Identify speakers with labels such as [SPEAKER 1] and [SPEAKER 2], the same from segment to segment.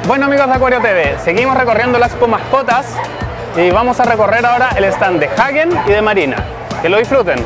[SPEAKER 1] Bueno amigos de Acuario TV, seguimos recorriendo la Expo Mascotas y vamos a recorrer ahora el stand de Hagen y de Marina. Que lo disfruten.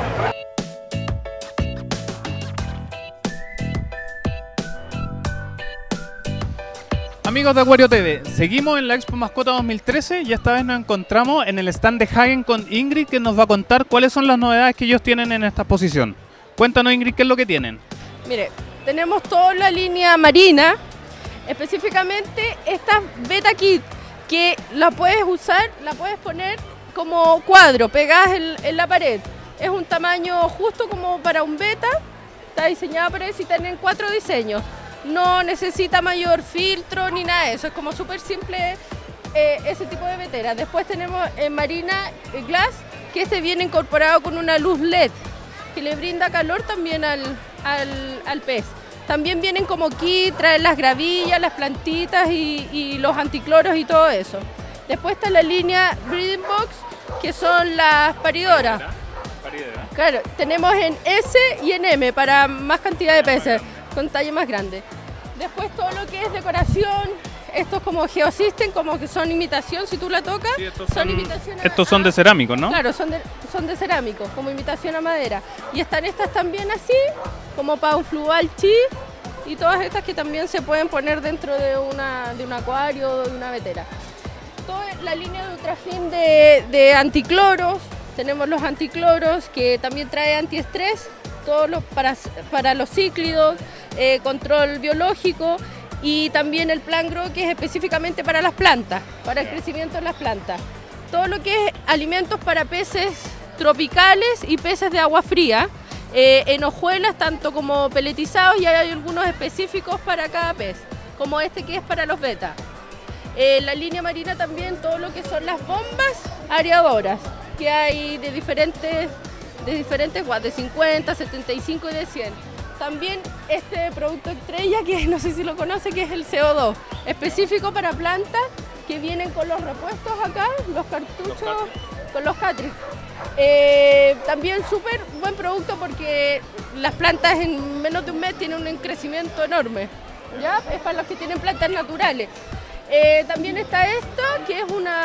[SPEAKER 1] Amigos de Acuario TV, seguimos en la Expo Mascota 2013 y esta vez nos encontramos en el stand de Hagen con Ingrid, que nos va a contar cuáles son las novedades que ellos tienen en esta exposición. Cuéntanos, Ingrid, qué es lo que tienen.
[SPEAKER 2] Mire, tenemos toda la línea marina, específicamente esta Beta Kit, que la puedes usar, la puedes poner como cuadro, pegadas en la pared. Es un tamaño justo como para un beta, está diseñada para eso y tienen 4 diseños. No necesita mayor filtro ni nada de eso, es como súper simple ese tipo de vetera. Después tenemos en Marina Glass, que este viene incorporado con una luz LED, que le brinda calor también al pez. También vienen como kit, traen las gravillas, las plantitas y los anticloros y todo eso. Después está la línea Breeding Box, que son las paridoras. Claro, tenemos en S y en M para más cantidad de peces, con talla más grande. Después todo lo que es decoración, estos como Geosystem, como que son imitación, si tú la tocas,
[SPEAKER 1] sí,
[SPEAKER 2] son imitación a
[SPEAKER 1] estos son de cerámico, ¿no?
[SPEAKER 2] Claro, son de cerámico, como imitación a madera. Y están estas también así, como para un fluval chi, y todas estas que también se pueden poner dentro de un acuario o de una vetera. Toda la línea de ultrafin de anticloros, tenemos los anticloros que también trae antiestrés, todos para los cíclidos, control biológico, y también el Plan Grow, que es específicamente para las plantas, para el crecimiento de las plantas. Todo lo que es alimentos para peces tropicales y peces de agua fría, en hojuelas, tanto como peletizados, y hay algunos específicos para cada pez, como este que es para los beta. La línea marina también, todo lo que son las bombas areadoras, que hay de diferentes watts, de 50, 75 y de 100. También este producto estrella, que no sé si lo conoce, que es el CO2, específico para plantas, que vienen con los repuestos acá, los cartuchos, con los cartridges. También súper buen producto porque las plantas en menos de un mes tienen un crecimiento enorme, ¿ya? Es para los que tienen plantas naturales. También está esta, que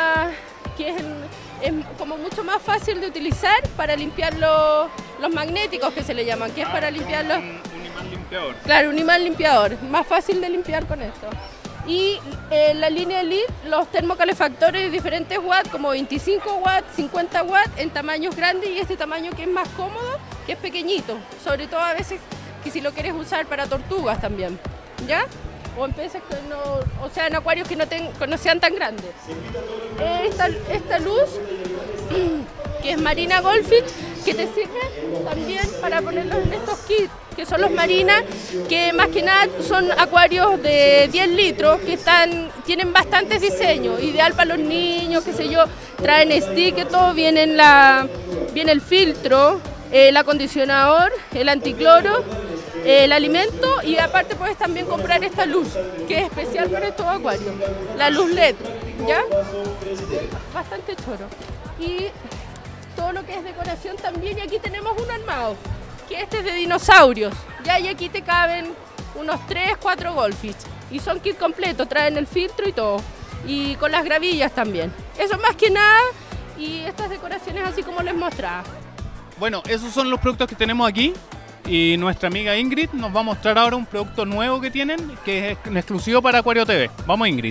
[SPEAKER 2] es como mucho más fácil de utilizar para limpiar los magnéticos, que se le llaman, que es para limpiar los...
[SPEAKER 1] Un imán limpiador.
[SPEAKER 2] Claro, un imán limpiador, más fácil de limpiar con esto. Y la línea Elite, los termocalefactores de diferentes watts, como 25 watts, 50 watts, en tamaños grandes, y este tamaño que es más cómodo, que es pequeñito, sobre todo a veces que si lo quieres usar para tortugas también, ¿ya? O en peces que no, o sea, en acuarios que no sean tan grandes. Esta luz, que es Marina Goldfish, que te sirve también para ponerlos en estos kits, que son los Marina, que más que nada son acuarios de 10 litros, que tienen bastantes diseños, ideal para los niños, qué sé yo, traen stick, todo viene el filtro, el acondicionador, el anticloro, el alimento, y aparte puedes también comprar esta luz, que es especial para estos acuarios, la luz LED, ¿ya? Bastante choro. Y todo lo que es decoración también, y aquí tenemos un armado, que este es de dinosaurios, ¿ya? Y aquí te caben unos 3, 4 goldfish, y son kit completo, traen el filtro y todo, y con las gravillas también. Eso más que nada, y estas decoraciones así como les mostraba.
[SPEAKER 1] Bueno, esos son los productos que tenemos aquí. Y nuestra amiga Ingrid nos va a mostrar ahora un producto nuevo que tienen, que es exclusivo para Acuario TV. Vamos, Ingrid.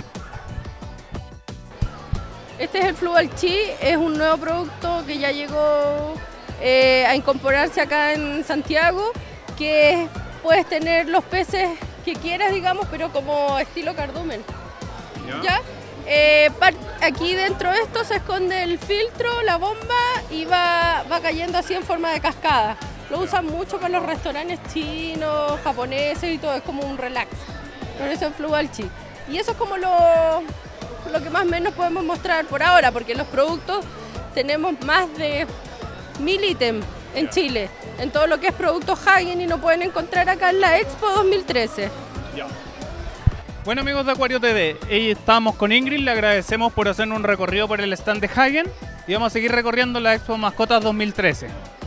[SPEAKER 2] Este es el Fluval Chi, es un nuevo producto que ya llegó a incorporarse acá en Santiago, que puedes tener los peces que quieras, digamos, pero como estilo cardumen. ¿Ya? Aquí dentro de esto se esconde el filtro, la bomba, y va cayendo así en forma de cascada. Lo usan mucho para los restaurantes chinos, japoneses y todo, es como un relax. Por eso es Fluval Chi. Y eso es como lo que más o menos podemos mostrar por ahora, porque los productos tenemos más de 1000 ítems en Chile, en todo lo que es productos Hagen, y no pueden encontrar acá en la Expo 2013.
[SPEAKER 1] Bueno amigos de Acuario TV, estamos con Ingrid, le agradecemos por hacer un recorrido por el stand de Hagen y vamos a seguir recorriendo la Expo Mascotas 2013.